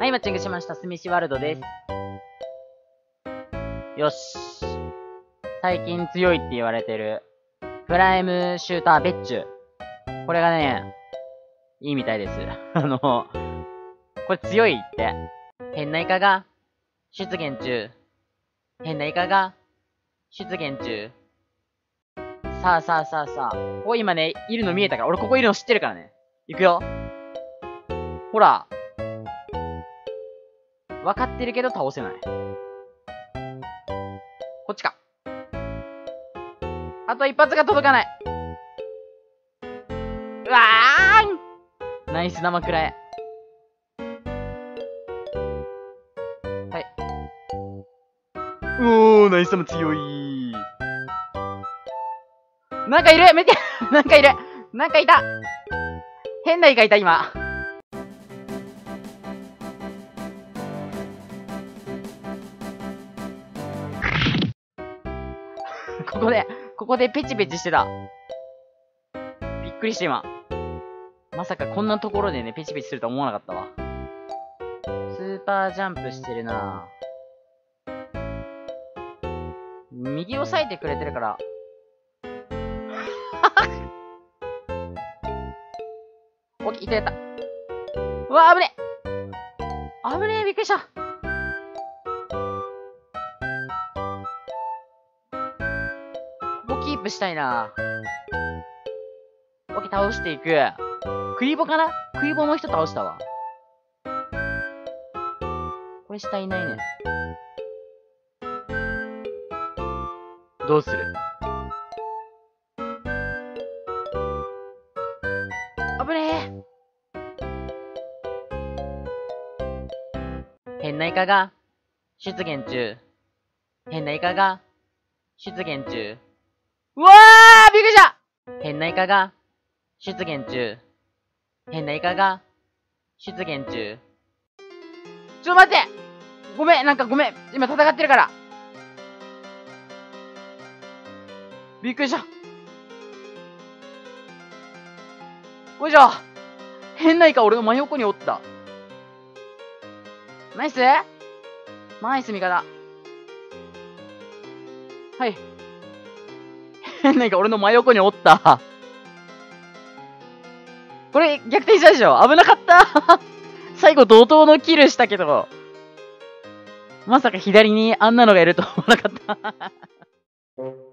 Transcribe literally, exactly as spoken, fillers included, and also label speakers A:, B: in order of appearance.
A: はい、マッチングしました。スミシワールドです。よし。最近強いって言われてる、プライムシューターベッチュ。これがね、いいみたいです。あの、これ強いって。変なイカが、出現中。変なイカが、出現中。さあさあさあさあ。ここ今ね、いるの見えたから。俺ここいるの知ってるからね。行くよ。ほら。わかってるけど倒せない。こっちか。あと一発が届かない。うわーんナイス生くらえ。はい。おー、ナイス生強い。なんかいる見てなんかいるなんかいた変なイカいた、今。ここで、ここでペチペチしてた。びっくりして今。まさかこんなところでね、ペチペチするとは思わなかったわ。スーパージャンプしてるなぁ。右押さえてくれてるから。オッケー、いたやった。うわ、危ねえ危ねえ、びっくりした。ここキープしたいなオッケー、倒していく。クイボかなクイボの人倒したわ。これ下いないね。どうするあぶねえ変なイカが出現中。変なイカが出現中。うわーびっくりした変なイカが出現中。変なイカが出現中。ちょ、待ってごめん、なんかごめん。今戦ってるから。びっくりした。これじゃあ、変なイカ俺の真横におった。ナイスナイス味方。はい。変なイカ俺の真横におった。これ逆転したでしょ危なかった最後怒涛のキルしたけど、まさか左にあんなのがいると思わなかった